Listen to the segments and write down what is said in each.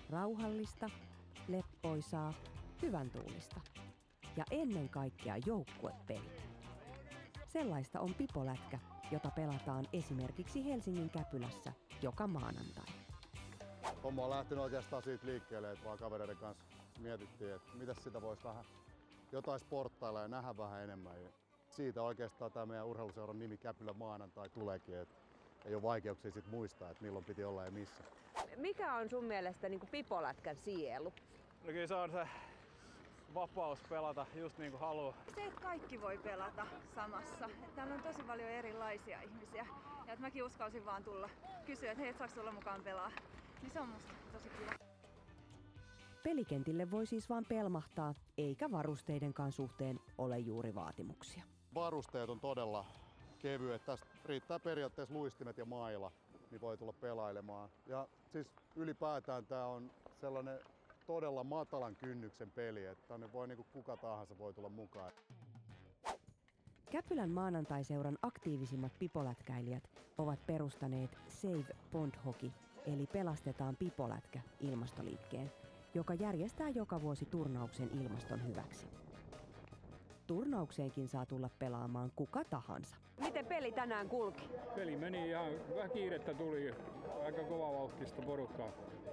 Rauhallista, leppoisaa, hyvän tuulista ja ennen kaikkea joukkuepeli. Sellaista on pipolätkä, jota pelataan esimerkiksi Helsingin Käpylässä joka maanantai. Homma on lähtenyt oikeastaan siitä liikkeelle, että vaan kavereiden kanssa mietittiin, että mitä sitä voisi vähän jotain sporttailla ja nähdä vähän enemmän. Ja siitä oikeastaan tämä meidän urheiluseuran nimi Käpylä maanantai tuleekin, että ei ole vaikeuksia sit muistaa, että milloin piti olla ja missä. Mikä on sun mielestä niin kuin pipolätkän sielu? No kyllä se on se vapaus pelata just niin kuin haluaa. Se, että kaikki voi pelata samassa. Että täällä on tosi paljon erilaisia ihmisiä. Ja että mäkin uskalsin vaan tulla kysyä, että hei, saako tulla mukaan pelaa. Niin se on musta tosi kiva. Pelikentille voi siis vaan pelmahtaa, eikä varusteidenkaan suhteen ole juuri vaatimuksia. Varusteet on todella kevyet. Tästä riittää periaatteessa luistimet ja maila, niin voi tulla pelailemaan. Ja siis ylipäätään tämä on sellainen todella matalan kynnyksen peli, että tänne voi kuka tahansa voi tulla mukaan. Käpylän maanantaiseuran aktiivisimmat pipolätkäilijät ovat perustaneet Save Pond Hockey, eli Pelastetaan pipolätkä ilmastoliikkeen, joka järjestää joka vuosi turnauksen ilmaston hyväksi. Turnaukseenkin saa tulla pelaamaan kuka tahansa. Miten peli tänään kulki? Peli meni ihan vähän kiirettä, tuli aika kovavauhtista porukkaa.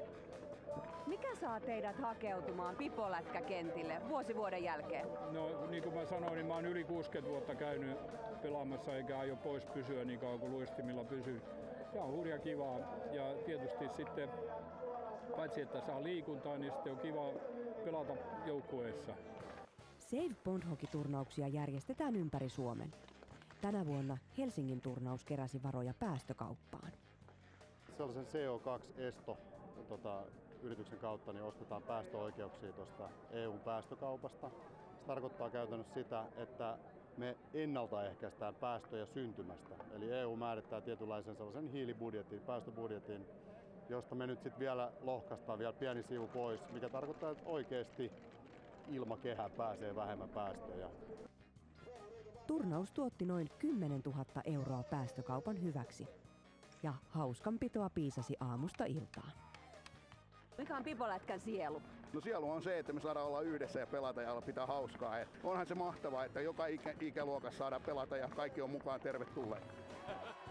Mikä saa teidät hakeutumaan pipolätkäkentille vuoden jälkeen? No niin kuin mä sanoin, niin mä oon yli 60 vuotta käynyt pelaamassa eikä aio pois pysyä niin kauan kuin luistimilla pysyy. Tämä on hurja kivaa ja tietysti sitten paitsi että saa liikuntaa, niin sitten on kiva pelata joukkueessa. Save Pond Hockey-turnauksia järjestetään ympäri Suomen. Tänä vuonna Helsingin turnaus keräsi varoja päästökauppaan. Sellaisen CO2-esto yrityksen kautta niin ostetaan päästöoikeuksia tuosta EU-päästökaupasta. Se tarkoittaa käytännössä sitä, että me ennaltaehkäistään päästöjä syntymästä. Eli EU määrittää tietynlaisen sellaisen hiilibudjetin, päästöbudjetin, josta me nyt sitten vielä lohkaistaan vielä pieni sivu pois, mikä tarkoittaa, että oikeasti ilmakehään pääsee vähemmän päästöjä. Turnaus tuotti noin 10 000 euroa päästökaupan hyväksi. Ja hauskanpitoa piisasi aamusta iltaan. Mikä on pipolätkän sielu? No sielu on se, että me saadaan olla yhdessä ja pelata ja pitää hauskaa. Et onhan se mahtavaa, että joka ikäluokassa saadaan pelata ja kaikki on mukaan tervetulleet.